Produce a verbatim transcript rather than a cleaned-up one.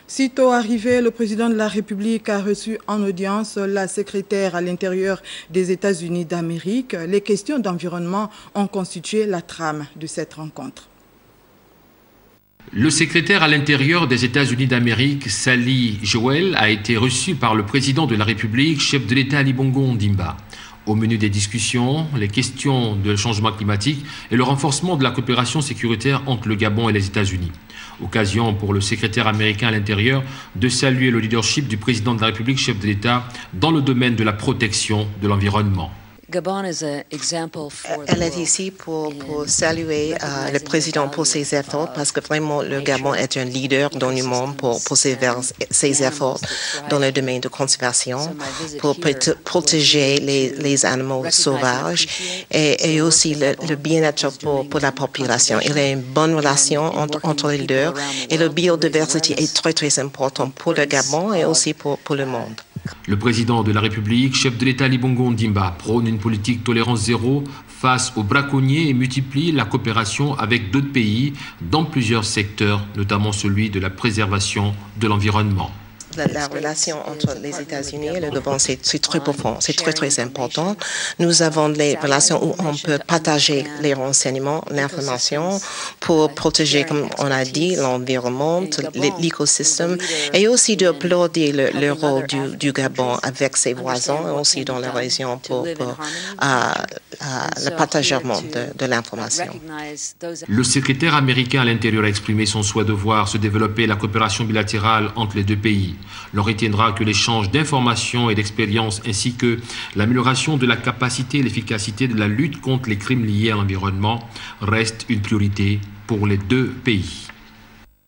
Sitôt arrivé, le président de la République a reçu en audience la secrétaire à l'intérieur des États-Unis d'Amérique. Les questions d'environnement ont constitué la trame de cette rencontre. Le secrétaire à l'intérieur des États-Unis d'Amérique, Sally Joel, a été reçu par le président de la République, chef de l'État Ali Bongo Ondimba. Au menu des discussions, les questions de changement climatique et le renforcement de la coopération sécuritaire entre le Gabon et les États-Unis. Occasion pour le secrétaire américain à l'intérieur de saluer le leadership du président de la République, chef de l'État, dans le domaine de la protection de l'environnement. Elle est ici pour, pour saluer euh, le président pour ses efforts, parce que vraiment le Gabon est un leader dans le monde pour, pour ses, ses efforts dans le domaine de conservation, pour protéger les, les animaux sauvages et, et aussi le, le bien-être pour, pour la population. Il y a une bonne relation entre, entre les deux et la biodiversité est très très importante pour le Gabon et aussi pour, pour le monde. Le président de la République, chef de l'État Ali Bongo Ondimba, prône une politique tolérance zéro face aux braconniers et multiplie la coopération avec d'autres pays dans plusieurs secteurs, notamment celui de la préservation de l'environnement. La, la relation entre les États-Unis et le Gabon, c'est très profond, c'est très très important. Nous avons des relations où on peut partager les renseignements, l'information pour protéger, comme on a dit, l'environnement, l'écosystème et aussi d'applaudir le, le rôle du, du Gabon avec ses voisins et aussi dans la région pour, pour euh, euh, le partagement de, de l'information. Le secrétaire américain à l'intérieur a exprimé son souhait de voir se développer la coopération bilatérale entre les deux pays. L'on retiendra que l'échange d'informations et d'expériences ainsi que l'amélioration de la capacité et l'efficacité de la lutte contre les crimes liés à l'environnement reste une priorité pour les deux pays.